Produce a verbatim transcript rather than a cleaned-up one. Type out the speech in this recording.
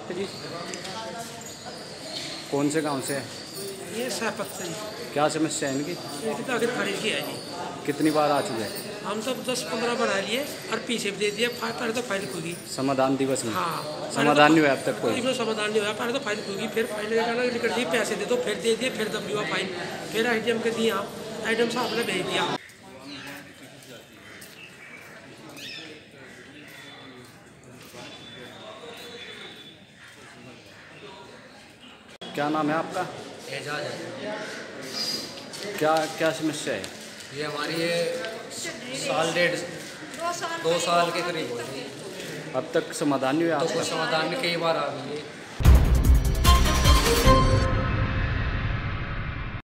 जी कौन से गांव से है? ये सहपत से। क्या समस्या है इनकी? इनकी तो आखिर खारिज की है जी। कितनी बार आ चुके हैं? हम सब दस पंद्रह बार आ लिए और पीछे भी दे दिया। पहले तो फाइल खुगी समाधान दिवस में। हाँ समाधान नहीं हुआ अब तक कोई? इसमें समाधान नहीं हुआ। पहले तो फाइल खुगी, फिर फाइल निकल दी, पैसे दे दो, फिर दे दिए, फिर दब हुआ फाइल, फिर आई डी एम के दिया, आई डी एम साहब ने भेज दिया। क्या नाम है आपका? एजाज है। क्या क्या समस्या है? ये हमारी ये साल डेढ़ दो साल के करीब हो गई। अब तक समाधान नहीं हुआ? तो कुछ समाधान में कई बार आ गई।